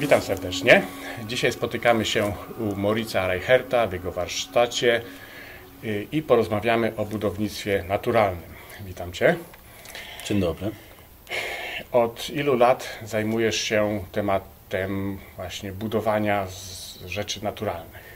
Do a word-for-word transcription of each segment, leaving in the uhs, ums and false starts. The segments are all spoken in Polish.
Witam serdecznie. Dzisiaj spotykamy się u Moritza Reicherta w jego warsztacie i porozmawiamy o budownictwie naturalnym. Witam Cię. Dzień dobry. Od ilu lat zajmujesz się tematem właśnie budowania z rzeczy naturalnych?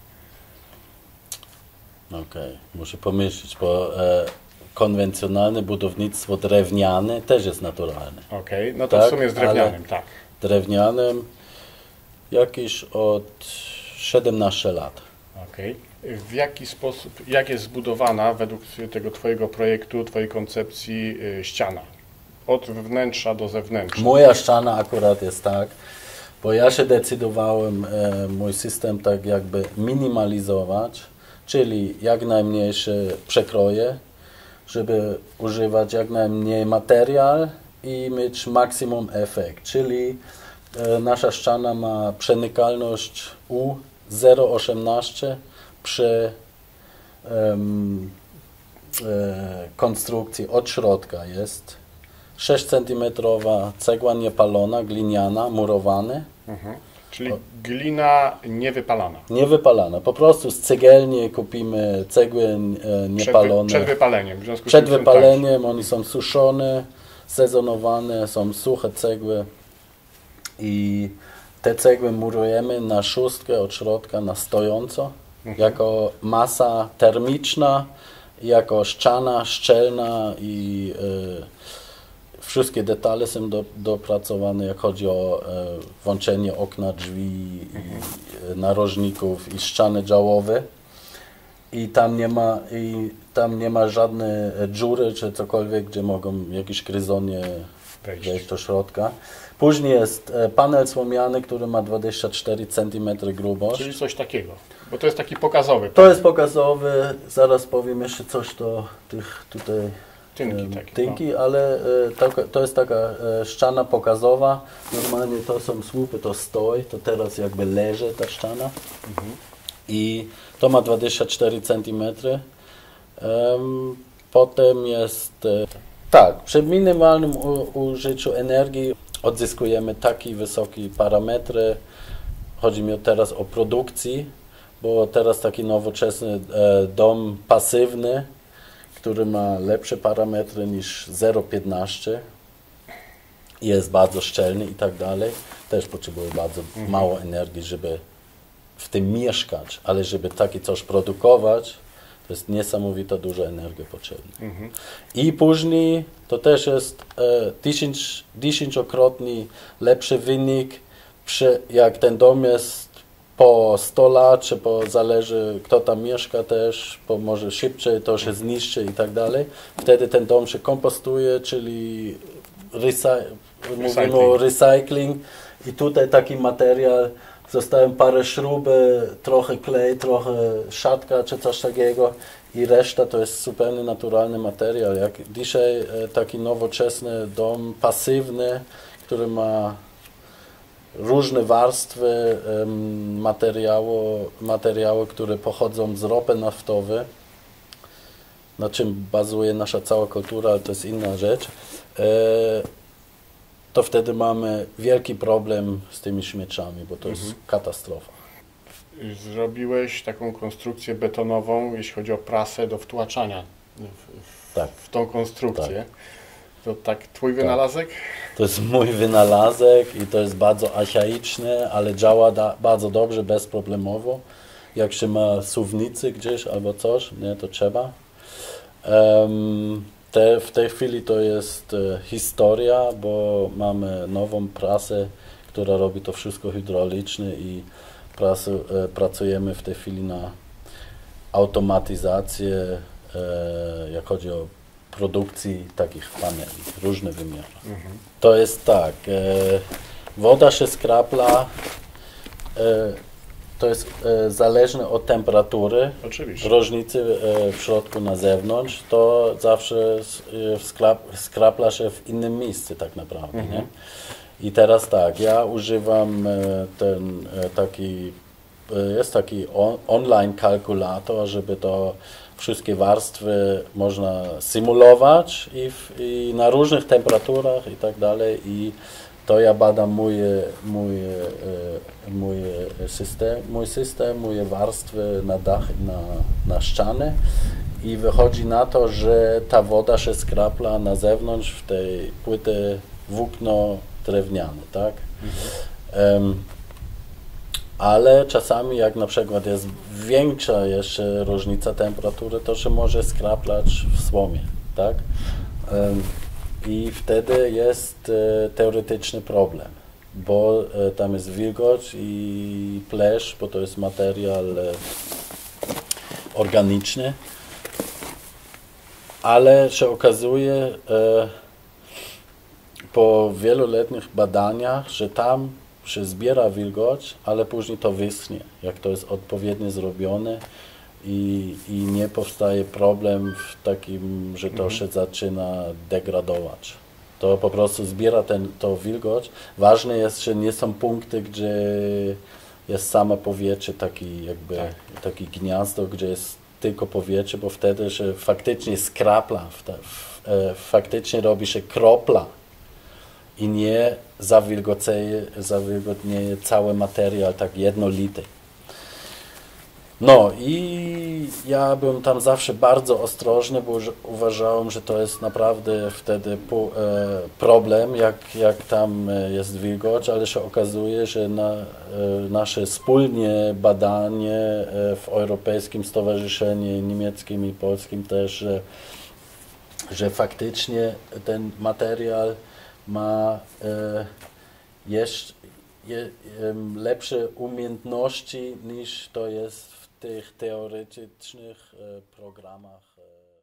Okej, okay. Muszę pomyśleć, bo e, konwencjonalne budownictwo drewniane też jest naturalne. Okej, okay. No to tak, w sumie z drewnianym, tak. Drewnianym jakieś od siedemnastu lat. Okej. Okay. W jaki sposób, jak jest zbudowana według tego Twojego projektu, Twojej koncepcji yy, ściana? Od wnętrza do zewnętrza. Moja ściana akurat jest tak, bo ja się decydowałem e, mój system tak jakby minimalizować, czyli jak najmniejsze przekroje, żeby używać jak najmniej materiał i mieć maksimum efekt, czyli e, nasza ściana ma przenikalność U zero przecinek osiemnaście przy um, e, konstrukcji od środka jest sześć centymetrów cegła niepalona, gliniana, murowane. Mhm. Czyli glina niewypalana. Niewypalana. Po prostu z cegielni kupimy cegły e, niepalone. Przed, wy, przed wypaleniem. W związku przed z tym wypaleniem są oni są suszone, sezonowane, są suche cegły i te cegły murujemy na szóstkę od środka na stojąco, mhm. jako masa termiczna, jako ściana szczelna i e, wszystkie detale są do, dopracowane, jak chodzi o e, włączenie okna, drzwi, mhm. i, e, narożników i ściany działowe. I tam nie ma, i tam nie ma żadnej dziury czy cokolwiek, gdzie mogą jakieś gryzonie wejść do środka. Później jest e, panel słomiany, który ma dwadzieścia cztery centymetry grubość. Czyli coś takiego, bo to jest taki pokazowy. To jest pokazowy, zaraz powiem jeszcze coś do tych tutaj tynki, takie, tynki no. ale e, to, to jest taka e, ściana pokazowa. Normalnie to są słupy, to stoi, to teraz jakby leży ta ściana. Mhm. I to ma dwadzieścia cztery centymetry. Um, potem jest e, tak, przy minimalnym u, użyciu energii odzyskujemy takie wysokie parametry. Chodzi mi teraz o produkcji, bo teraz taki nowoczesny e, dom pasywny, który ma lepsze parametry niż zero przecinek piętnaście, jest bardzo szczelny i tak dalej, też potrzebuje bardzo mhm. mało energii, żeby w tym mieszkać, ale żeby takie coś produkować, to jest niesamowita duża energia potrzebna. Mhm. I później to też jest e, dziesięciokrotnie lepszy wynik, przy, jak ten dom jest po sto lat, czy po, zależy kto tam mieszka też, bo może szybciej to się zniszczy i tak dalej. Wtedy ten dom się kompostuje, czyli recy mówimy o recycling i tutaj taki materiał, zostałem parę śruby, trochę klej, trochę szatka czy coś takiego i reszta to jest zupełnie naturalny materiał. Jak dzisiaj e, taki nowoczesny dom pasywny, który ma różne warstwy um, materiału, materiały, które pochodzą z ropy naftowej, na czym bazuje nasza cała kultura, ale to jest inna rzecz, e, to wtedy mamy wielki problem z tymi śmieciami, bo to mhm. jest katastrofa. Zrobiłeś taką konstrukcję betonową, jeśli chodzi o prasę do wtłaczania w, w, tak. w tą konstrukcję. Tak. To tak twój tak. wynalazek? To jest mój wynalazek i to jest bardzo archaiczne, ale działa da, bardzo dobrze, bezproblemowo. Jak się ma suwnicy gdzieś albo coś, nie, to trzeba. Um, te, w tej chwili to jest e, historia, bo mamy nową prasę, która robi to wszystko hydraulicznie i prasu, e, pracujemy w tej chwili na automatyzację, e, jak chodzi o produkcji takich paneli, różne wymiary. Mhm. To jest tak, e, woda się skrapla, e, to jest e, zależne od temperatury, oczywiście. Różnicy e, w środku na zewnątrz, to zawsze e, skrap, skrapla się w innym miejscu tak naprawdę. Mhm. Nie? I teraz tak, ja używam e, ten e, taki, e, jest taki on, online kalkulator, żeby to wszystkie warstwy można symulować i, w, i na różnych temperaturach i tak dalej i to ja badam mój, mój, mój, system, mój system, moje warstwy na dach i na, na ściany i wychodzi na to, że ta woda się skrapla na zewnątrz w tej płyty włókno drewniane, tak? Mhm. Um, ale czasami jak na przykład jest większa jeszcze różnica temperatury, to się może skraplać w słomie, tak? Um, I wtedy jest e, teoretyczny problem, bo e, tam jest wilgoć i plesz, bo to jest materiał e, organiczny, ale się okazuje e, po wieloletnich badaniach, że tam się zbiera wilgoć, ale później to wyschnie, jak to jest odpowiednio zrobione i, i nie powstaje problem w takim, że to się zaczyna degradować. To po prostu zbiera ten, to wilgoć. Ważne jest, że nie są punkty, gdzie jest same powietrze, taki jakby tak. taki gniazdo, gdzie jest tylko powietrze, bo wtedy się faktycznie skrapla, w, w, e, faktycznie robi się kropla i nie zawilgoceje, zawilgotnieje cały materiał tak jednolity. No i ja byłem tam zawsze bardzo ostrożny, bo uważałem, że to jest naprawdę wtedy po, e, problem, jak, jak tam jest wilgoć, ale się okazuje, że na, e, nasze wspólne badanie e, w Europejskim Stowarzyszeniu Niemieckim i Polskim też, że, że faktycznie ten materiał ma e, jeszcze je, e, lepsze umiejętności niż to jest w tych teoretycznych e, programach. E,